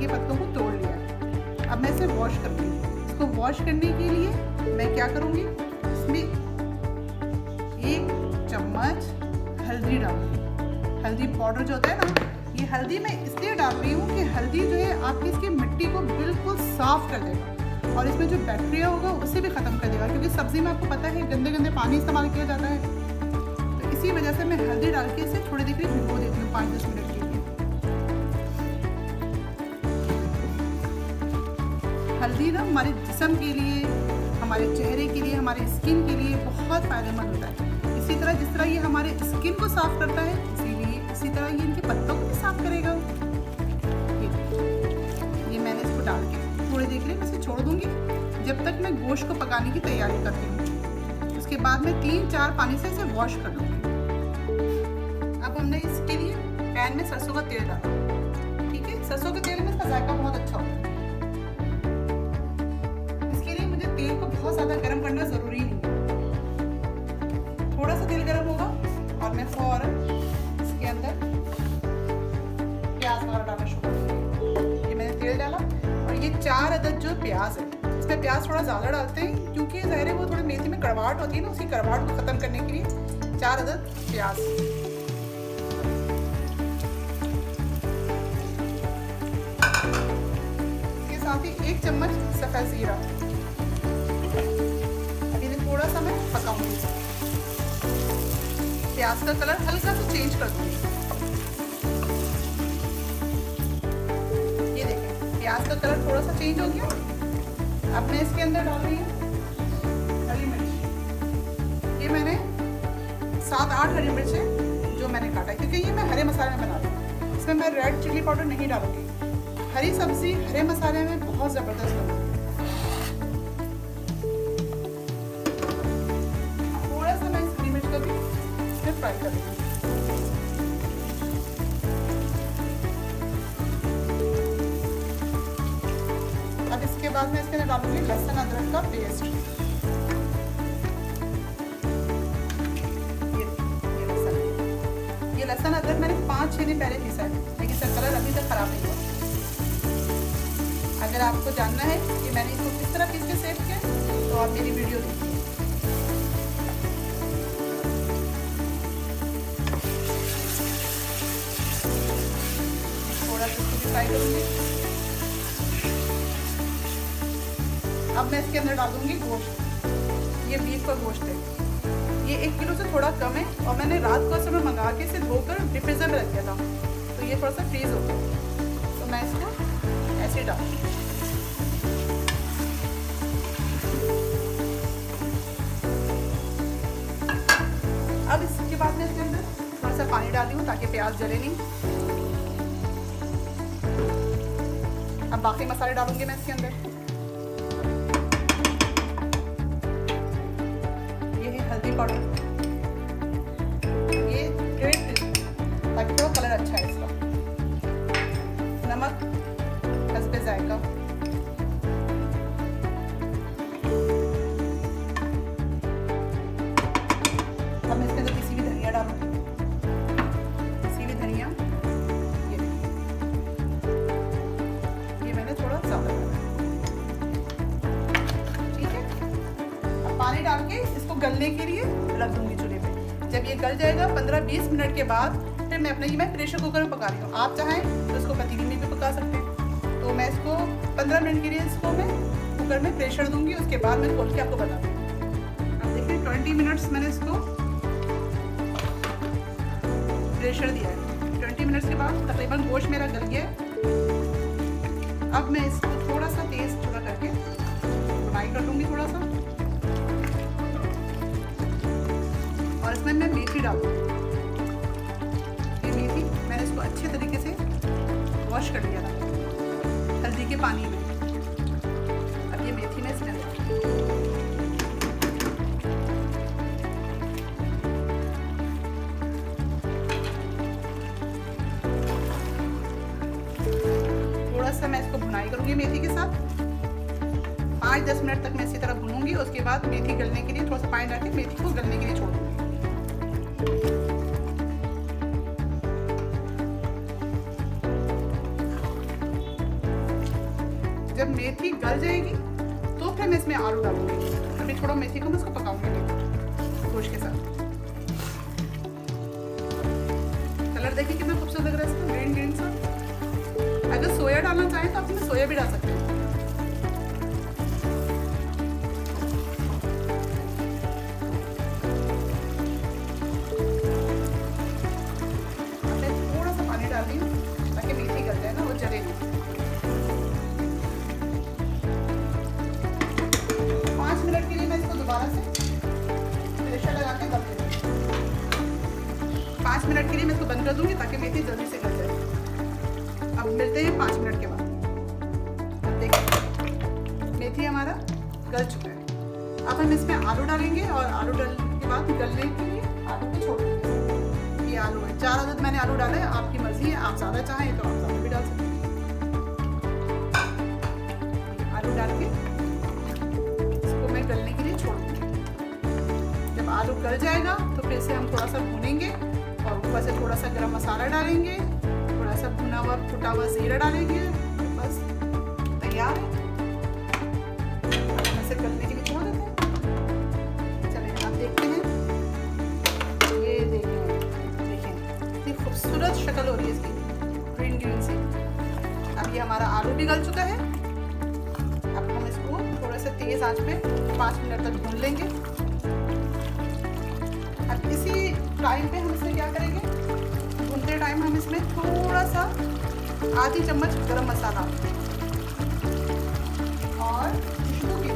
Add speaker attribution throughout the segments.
Speaker 1: के पत्तों को तोड़ लिया है। अब मैं इसे वॉश कर लूँगी। इसको वॉश करने के लिए मैं क्या करूँगी, इसमें 1 चम्मच हल्दी डालूँगी। हल्दी पाउडर जो होता है ना, ये हल्दी मैं इसलिए डाल रही हूँ कि हल्दी जो है आपकी इसकी मिट्टी को बिल्कुल साफ़ कर देगा और इसमें जो बैक्टीरिया होगा उसे भी ख़त्म कर देगा, क्योंकि सब्ज़ी में आपको पता है गंदे गंदे पानी इस्तेमाल किया जाता है। तो इसी वजह से मैं हल्दी डाल के इसे थोड़ी देर के लिए भिगो देती हूँ, 5-10 मिनट के लिए। हल्दी ना हमारे जिस्म के लिए, हमारे चेहरे के लिए, हमारे स्किन के लिए बहुत फ़ायदेमंद होता है। इसी तरह जिस तरह ये हमारे स्किन को साफ़ करता है, इसी तरह ये इनके पत्तों को भी साफ़ करेगा। ये मैंने इसको डाल के थोड़ी देर के लिए इसे छोड़ दूँगी जब तक मैं गोश्त को पकाने की तैयारी करती हूँ। उसके बाद मैं 3-4 पानी से इसे वॉश कर लूँगी। अब हमने इसके लिए पैन में सरसों का तेल डाला। ठीक है, सरसों के तेल में इसका जायका बहुत अच्छा होता है। इसके लिए मुझे तेल को बहुत ज़्यादा गर्म करना ज़रूरी नहीं है। थोड़ा सा तेल गर्म होगा और मैं फौरन इसके अंदर प्याज वगैरह डालना शुरू करूँगी। ये मैंने तेल डाला और ये 4 अदद जो प्याज है, इसमें प्याज थोड़ा ज़्यादा डालते हैं क्योंकि ज़ाहिर है वो थोड़ी मेथी में कड़वाहट होती है ना, उसी कड़वाहट को ख़त्म करने के लिए 4 अदद प्याज। इसके साथ ही 1 चम्मच सफ़ेद ज़ीरा। अब इन्हें थोड़ा सा मैं पकाऊंगी। प्याज का कलर हल्का सा चेंज कर दूंगी। ये देखें, प्याज का कलर थोड़ा सा चेंज हो गया। अब मैं इसके अंदर डाल रही हूँ हरी मिर्च। ये मैंने 7-8 हरी मिर्च है जो मैंने काटा, क्योंकि ये मैं हरे मसाले में बना रही हूँ। इसमें मैं रेड चिली पाउडर नहीं डालूंगी। हरी सब्जी हरे मसाले में बहुत ज़बरदस्त बनती है। थोड़ा सा मैं इस हरी मिर्च को भी फ्राई कर दूँगी। अब इसके बाद मैं इसके अंदर डालूंगी लहसुन अदरक का पेस्ट। ये लहसुन अदरक मैंने 5-6 दिन पहले पीसा है, लेकिन इसका कलर अभी तक खराब नहीं हुआ। अगर आपको जानना है कि मैंने इसको किस तरह पीस के सेव किया तो आप मेरी वीडियो देखिए। फ्राई करूँगी। अब मैं इसके अंदर डाल दूँगी गोश्त। ये बीफ का गोश्त है, ये 1 किलो से थोड़ा कम है और मैंने रात को इसे मंगा के इसे धोकर डिफ्रीजर में रख दिया था, तो ये थोड़ा सा फ्रीज हो गया। तो मैं इसको ऐसे डालूँगी। अब इसके बाद मैं इसके अंदर थोड़ा सा पानी डाल दूँ ताकि प्याज जले नहीं। अब बाकी मसाले डालूंगी मैं इसके अंदर। ये है हल्दी पाउडर, ये रेड ताकि थोड़ा कलर अच्छा है इसका। नमक हस्बे जायका। अब मैं इसके अंदर किसी भी धनिया डालूंगी, किसी भी धनिया। पानी डाल के इसको गलने के लिए रख दूंगी चूल्हे पे। जब ये गल जाएगा 15-20 मिनट के बाद फिर मैं मैं प्रेशर कुकर में पका रही हूँ। आप चाहें तो इसको पतीली में भी पका सकते हैं। तो मैं इसको 15 मिनट के लिए इसको मैं कुकर में प्रेशर दूंगी, उसके बाद मैं खोल के आपको बता दूँगी। अब देखिए 20 मिनट्स मैंने इसको प्रेशर दिया है। 20 मिनट्स के बाद तकरीबन गोश्त मेरा गल गया है। अब मैं इसको थोड़ा सा तेज़ करके फ्राई कर लूँगी थोड़ा सा, और इसमें मैं मेथी डाल दूँगी। ये मेथी मैंने इसको अच्छे तरीके से वॉश कर लिया था हल्दी के पानी में। अब ये मेथी मैं इसमें थोड़ा सा मैं इसको भुनाई करूँगी मेथी के साथ। 5-10 मिनट तक मैं इसी तरह भूनूंगी। उसके बाद मेथी गलने के लिए थोड़ा सा पानी डाल के मेथी को गलने के लिए छोड़ दूँगी। जब मेथी गल जाएगी तो फिर मैं इसमें आलू डालूंगी। अभी थोड़ा मेथी को मैं इसको पकाऊंगी गोश्त के साथ। कलर देखिए कितना खूबसूरत लग रहा है इसका, ग्रीन ग्रीन सा। अगर सोया डालना चाहें तो आप इसमें सोया भी डाल सकते हैं। थोड़ा सा पानी डाल दी ताकि मेथी गल जाए ना, वो जले नहीं। 5 मिनट के लिए मैं इसको दोबारा से प्रेशर लगा के दम दे दूँगी। 5 मिनट के लिए मैं इसको बंद कर दूंगी ताकि मेथी जल्दी से गल जाए। अब मिलते हैं 5 मिनट के बाद। अब देखिए मेथी हमारा गल चुका है। अब हम इसमें आलू डालेंगे और आलू डालने के बाद गलने के लिए आलू को छोड़ देंगे। ये आलू है, 4 अदद मैंने आलू डाला है, आपकी मर्जी है, आप ज़्यादा चाहें तो आप ज़्यादा भी डाल सकते हैं। आलू डाल के इसको मैं गलने के लिए छोड़ दूँगी। जब आलू गल जाएगा तो फिर इसे हम थोड़ा सा भूनेंगे और ऊपर से थोड़ा सा गरम मसाला डालेंगे, थोड़ा सा भुना हुआ फुटा हुआ जीरा डालेंगे। बस तैयार है। इसे गलने के लिए छोड़ देते हैं। चलिए आप देखते हैं, ये देखें कितनी खूबसूरत शक्ल हो रही है इसकी, ग्रीन ग्रीन सी। अब ये हमारा आलू भी गल चुका है। अब हम इसको थोड़ा सा तेज आंच पे 5 मिनट तक भून लेंगे। अब इसी टाइम पे हम इसमें क्या करेंगे, भूनते टाइम हम इसमें थोड़ा सा आधी चम्मच गरम मसाला और खुशबू की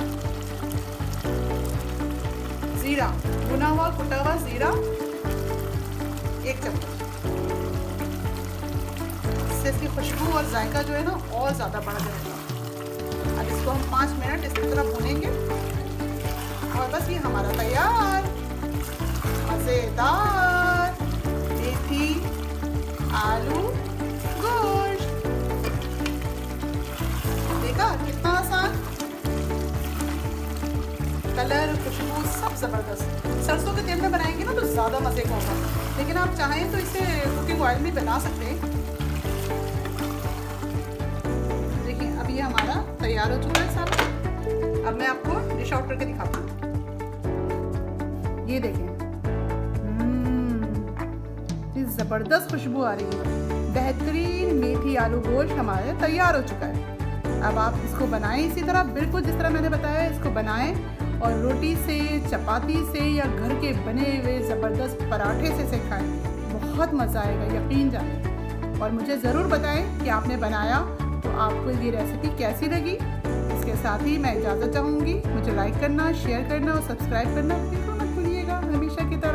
Speaker 1: जीरा, भुना हुआ कुटा हुआ जीरा 1 चम्मच। इससे इसकी खुशबू और जायका जो है ना और ज़्यादा बढ़ जाएगा। अब इसको हम 5 मिनट इस तरह भूनेंगे और बस ये हमारा तैयार मज़ेदार मेथी आलू गोश्त। देखा कितना आसान, कलर खुशबू सब ज़बरदस्त। सरसों के तेल में बनाएंगे ना तो ज़्यादा मज़े का होगा, लेकिन आप चाहें तो इसे कुकिंग ऑयल में बना सकते हैं। देखिए अब ये हमारा तैयार हो चुका है सारा। अब मैं आपको डिश आउट करके दिखाती हूँ। ये देखें, ज़बरदस्त खुशबू आ रही है। बेहतरीन मेथी आलू गोश्त हमारे तैयार हो चुका है। अब आप इसको बनाएं इसी तरह, बिल्कुल जिस तरह मैंने बताया इसको बनाएं और रोटी से, चपाती से या घर के बने हुए ज़बरदस्त पराठे से खाएं। बहुत मज़ा आएगा, यकीन जाने। और मुझे ज़रूर बताएं कि आपने बनाया तो आपको ये रेसिपी कैसी लगी। इसके साथ ही मैं इजाज़त चाहूँगी। मुझे लाइक करना, शेयर करना और सब्सक्राइब करना बिल्कुल मत भूलिएगा, हमेशा की तरह।